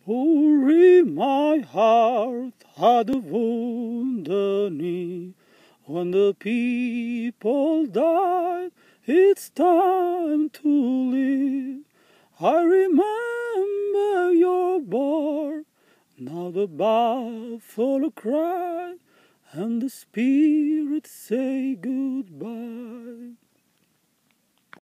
Uri, my heart had a wounded knee. When the people died, it's time to live. I remember your bar. Now the buffalo cry, and the spirits say goodbye.